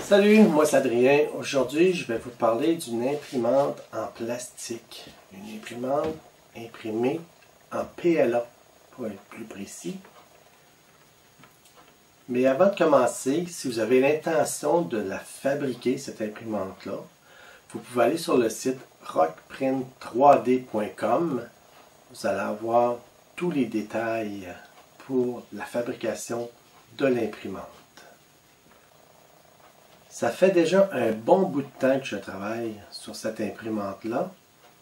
Salut, moi c'est Adrien. Aujourd'hui, je vais vous parler d'une imprimante en plastique. Une imprimante imprimée en PLA, pour être plus précis. Mais avant de commencer, si vous avez l'intention de la fabriquer, cette imprimante-là, vous pouvez aller sur le site rockprint3d.com. Vous allez avoir tous les détails pour la fabrication de l'imprimante. Ça fait déjà un bon bout de temps que je travaille sur cette imprimante-là.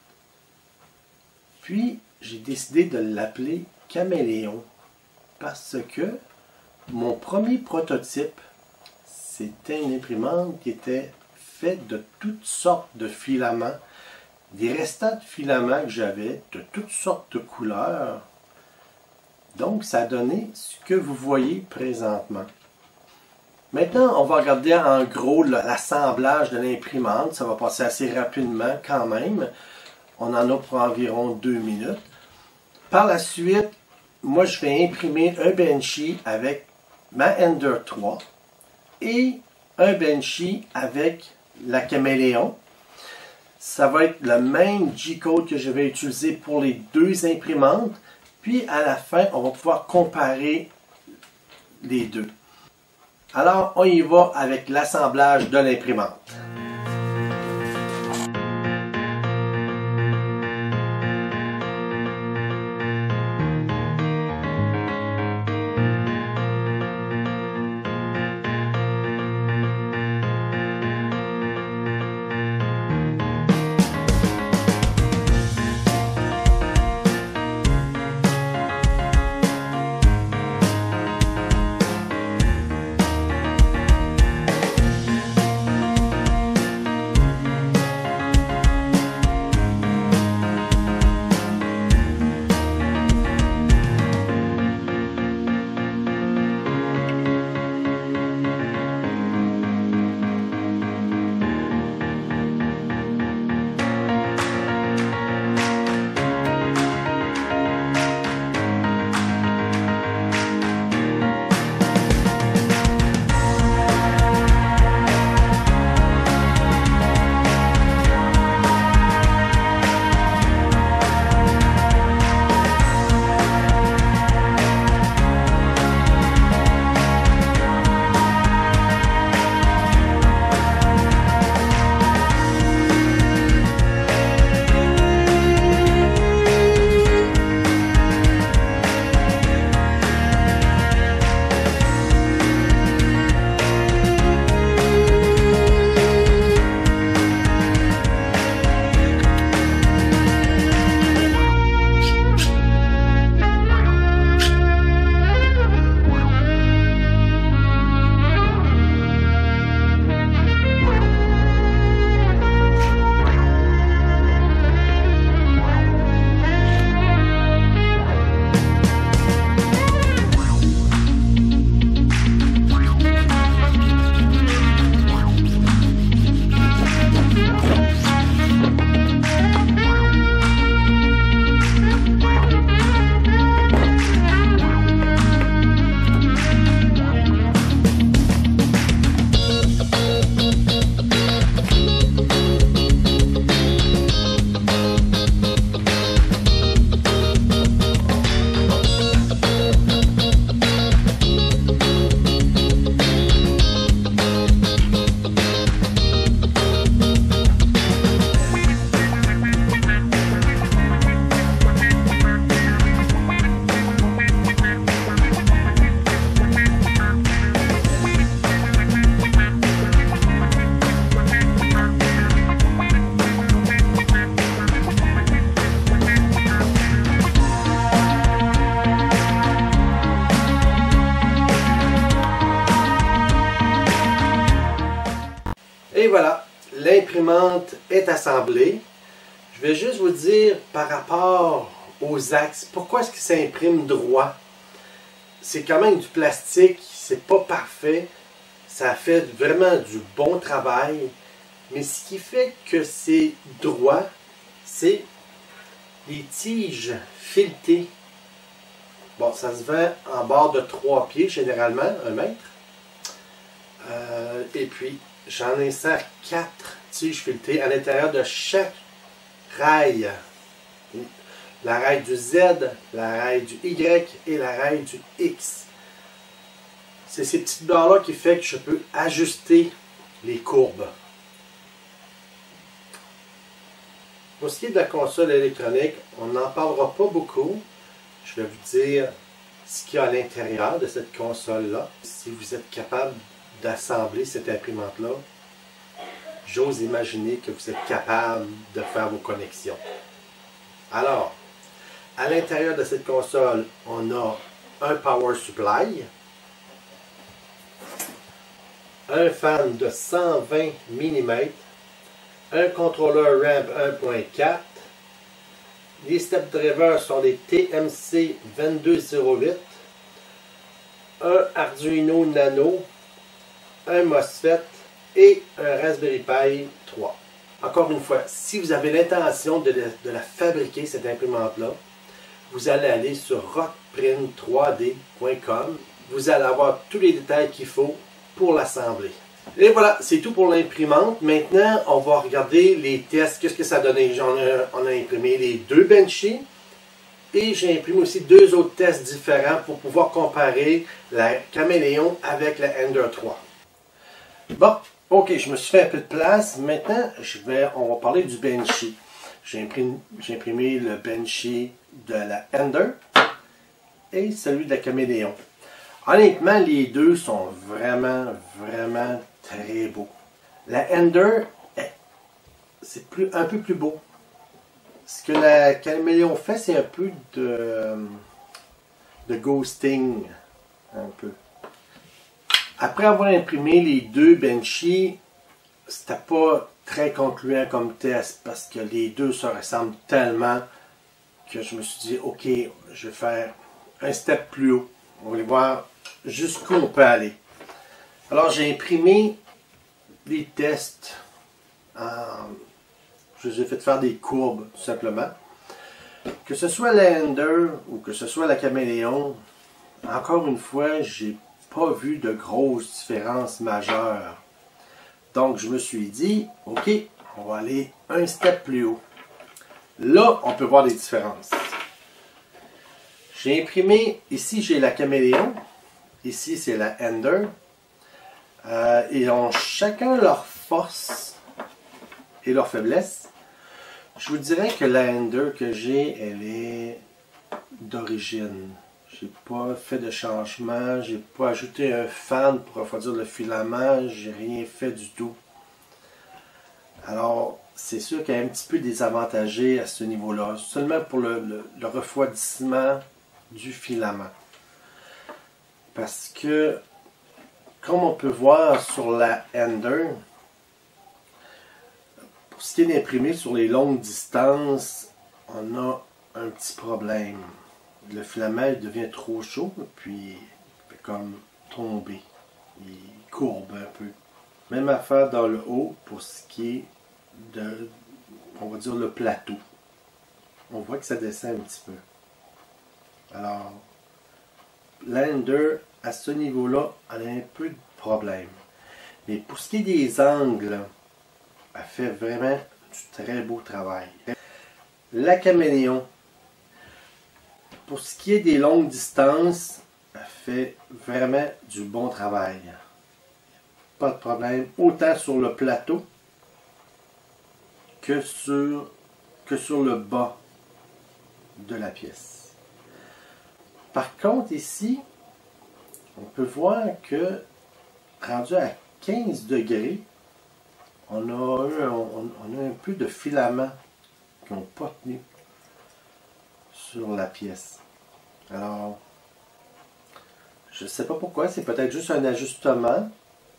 Puis, j'ai décidé de l'appeler Caméléon parce que mon premier prototype, c'était une imprimante qui était faite de toutes sortes de filaments, des restants de filaments que j'avais, de toutes sortes de couleurs. Donc, ça a donné ce que vous voyez présentement. Maintenant, on va regarder en gros l'assemblage de l'imprimante. Ça va passer assez rapidement quand même. On en a pour environ 2 minutes. Par la suite, moi je vais imprimer un Benchy avec ma Ender 3 et un Benchy avec la Caméléon. Ça va être le même G-code que je vais utiliser pour les deux imprimantes. Puis à la fin, on va pouvoir comparer les deux. Alors, on y va avec l'assemblage de l'imprimante. Et voilà, l'imprimante est assemblée. Je vais juste vous dire par rapport aux axes, pourquoi est-ce que ça imprime droit? C'est quand même du plastique, c'est pas parfait. Ça fait vraiment du bon travail. Mais ce qui fait que c'est droit, c'est les tiges filetées. Bon, ça se vend en barre de 3 pieds, généralement, 1 mètre. Et puis, j'en insère 4 tiges filetées à l'intérieur de chaque rail. La rail du Z, la rail du Y et la rail du X. C'est ces petites barres-là qui fait que je peux ajuster les courbes. Pour ce qui est de la console électronique, on n'en parlera pas beaucoup. Je vais vous dire ce qu'il y a à l'intérieur de cette console-là. Si vous êtes capable d'assembler cette imprimante-là, j'ose imaginer que vous êtes capable de faire vos connexions. Alors, à l'intérieur de cette console, on a un power supply, un fan de 120 mm, un contrôleur ramp 1.4, les step drivers sont des TMC 2208, un Arduino Nano, un MOSFET et un Raspberry Pi 3. Encore une fois, si vous avez l'intention de la fabriquer, cette imprimante-là, vous allez aller sur rockprint3d.com. Vous allez avoir tous les détails qu'il faut pour l'assembler. Et voilà, c'est tout pour l'imprimante. Maintenant, on va regarder les tests. Qu'est-ce que ça a donné? On a imprimé les 2 Benchy. Et j'ai imprimé aussi 2 autres tests différents pour pouvoir comparer la Caméléon avec la Ender 3. Bon, ok, je me suis fait un peu de place. Maintenant, on va parler du Benchy. J'ai imprimé le Benchy de la Ender et celui de la Caméléon. Honnêtement, les deux sont vraiment très beaux. La Ender, c'est un peu plus beau. Ce que la Caméléon fait, c'est un peu de ghosting. Un peu. Après avoir imprimé les 2 Benchy, c'était pas très concluant comme test parce que les deux se ressemblent tellement que je me suis dit, ok, je vais faire un step plus haut. On va aller voir jusqu'où on peut aller. Alors, j'ai imprimé des tests. Je les ai fait faire des courbes, tout simplement. Que ce soit la Ender ou que ce soit la Caméléon, encore une fois, j'ai pas vu de grosses différences majeures. Donc, je me suis dit, ok, on va aller un step plus haut. Là, on peut voir les différences. J'ai imprimé, ici j'ai la Caméléon, ici c'est la Ender. Ils ont chacun leur force et leur faiblesse. Je vous dirais que la Ender que j'ai, elle est d'origine. J'ai pas fait de changement, j'ai pas ajouté un fan pour refroidir le filament, j'ai rien fait du tout. Alors, c'est sûr qu'elle est un petit peu désavantagée à ce niveau-là, seulement pour le refroidissement du filament. Parce que, comme on peut voir sur la Ender, pour ce qui est d'imprimer sur les longues distances, on a un petit problème. Le filament il devient trop chaud, puis il fait comme tomber. Il courbe un peu. Même affaire dans le haut pour ce qui est de, on va dire, le plateau. On voit que ça descend un petit peu. Alors, l'Ender, à ce niveau-là, elle a un peu de problème. Mais pour ce qui est des angles, elle fait vraiment du très beau travail. La Caméléon, pour ce qui est des longues distances, elle fait vraiment du bon travail. Pas de problème, autant sur le plateau que sur le bas de la pièce. Par contre, ici, on peut voir que, rendu à 15 degrés, on a un peu de filaments qui n'ont pas tenu sur la pièce. Alors, je ne sais pas pourquoi, c'est peut-être juste un ajustement.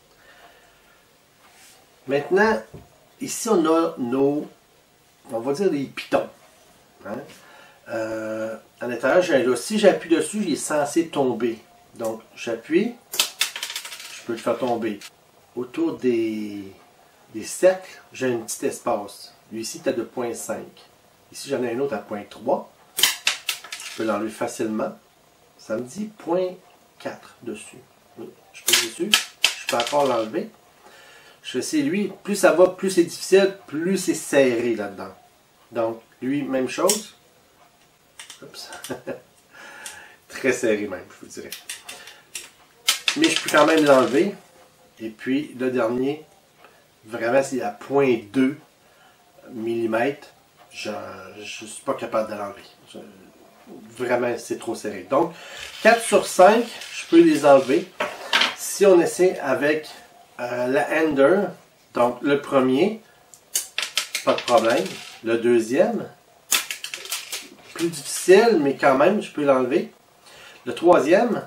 Maintenant, ici on a nos, on va dire des pitons. Hein? À l'intérieur, si j'appuie dessus, il est censé tomber. Donc, j'appuie, je peux le faire tomber. Autour des cercles, j'ai un petit espace. Lui ici, tu as 2.5. Ici, j'en ai un autre à 0.3. Je peux l'enlever facilement. Ça me dit 0.4 dessus. Oui, je peux dessus. Je peux encore l'enlever. Je vais essayer lui. Plus ça va, plus c'est difficile, plus c'est serré là-dedans. Donc, lui, même chose. Oups. Très serré même, je vous dirais. Mais je peux quand même l'enlever. Et puis, le dernier, vraiment, c'est à 0,2 mm. Je ne suis pas capable de l'enlever. Vraiment, c'est trop serré. Donc, 4 sur 5, je peux les enlever. Si on essaie avec la Ender, donc le premier, pas de problème. Le deuxième, plus difficile, mais quand même, je peux l'enlever. Le troisième,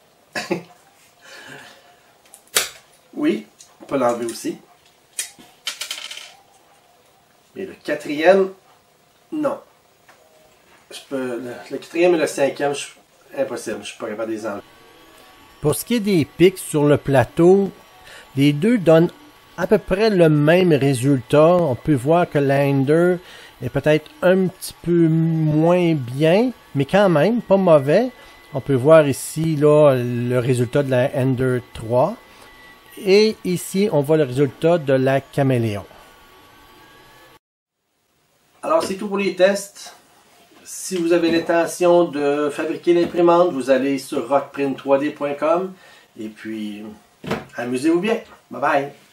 oui, on peut l'enlever aussi. Et le quatrième, non. Le quatrième et le cinquième, impossible, je ne suis pas capable de les enlever. Pour ce qui est des pics sur le plateau, les deux donnent à peu près le même résultat. On peut voir que l'Ender est peut-être un petit peu moins bien, mais quand même pas mauvais. On peut voir ici là, le résultat de la Ender 3. Et ici, on voit le résultat de la Caméléon. Alors, c'est tout pour les tests. Si vous avez l'intention de fabriquer l'imprimante, vous allez sur rockprint3d.com et puis amusez-vous bien. Bye bye!